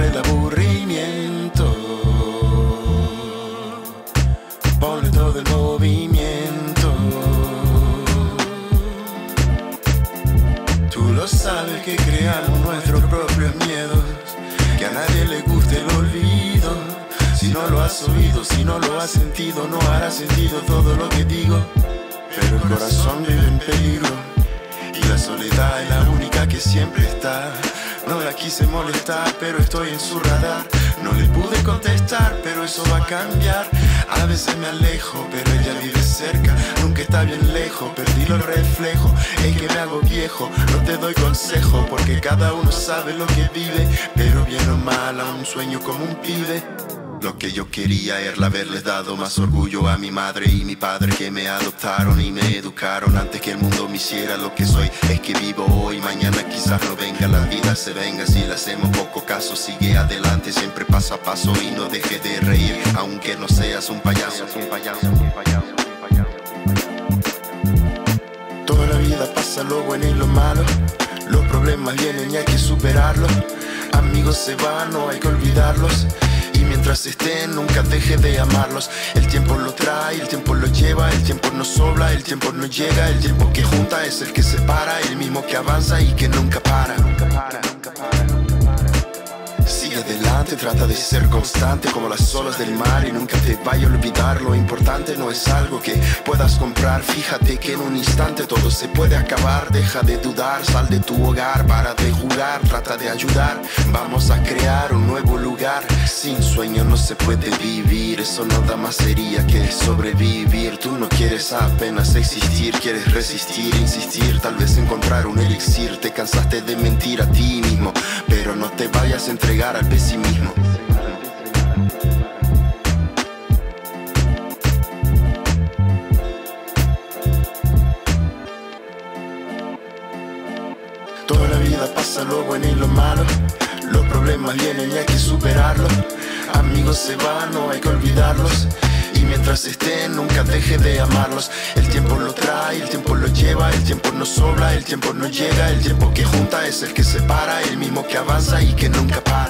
el aburrimiento, ponle todo el movimiento. Tú lo sabes que creamos nuestros propios miedos, que a nadie le guste el olvido. Si no lo has oído, si no lo has sentido, no hará sentido todo lo que digo. Pero el corazón vive en peligro y la soledad es la única que siempre está. No la quise molestar, pero estoy en su radar. No le pude contestar, pero eso va a cambiar. A veces me alejo, pero ella vive cerca. Nunca está bien lejos, perdí los reflejos. Es que me hago viejo, no te doy consejo, porque cada uno sabe lo que vive. Pero bien o mal, aún sueño como un pibe. Lo que yo quería era haberles dado más orgullo a mi madre y mi padre, que me adoptaron y me educaron antes que el mundo me hiciera lo que soy. Es que vivo hoy, mañana quizás no venga, la vida se venga si le hacemos poco caso. Sigue adelante, siempre paso a paso y no dejes de reír, aunque no seas un payaso. Toda la vida pasa lo bueno y lo malo, los problemas vienen y hay que superarlos. Amigos se van, no hay que olvidarlos. Y mientras estén, nunca deje de amarlos. El tiempo lo trae, el tiempo lo lleva, el tiempo no sobra, el tiempo no llega. El tiempo que junta es el que separa, el mismo que avanza y que nunca para. Sigue adelante, trata de ser constante como las olas del mar y nunca te vaya a olvidar. Lo importante no es algo que puedas comprar. Fíjate que en un instante todo se puede acabar. Deja de dudar, sal de tu hogar, para de jugar, trata de ayudar. Vamos a crear un nuevo lugar. Sin sueño no se puede vivir, eso nada más sería que sobrevivir. Tú no quieres apenas existir, quieres resistir, insistir, tal vez encontrar un elixir. Te cansaste de mentir a ti mismo, pero no te vayas a entregar al pesimismo. Toda la vida pasa lo bueno y lo malo, los problemas vienen y hay que superarlos. Amigos se van, no hay que olvidarlos. Y mientras estén, nunca deje de amarlos. El tiempo lo trae, el tiempo lo lleva, el tiempo no sobra, el tiempo no llega. El tiempo que junta es el que separa, el mismo que avanza y que nunca para.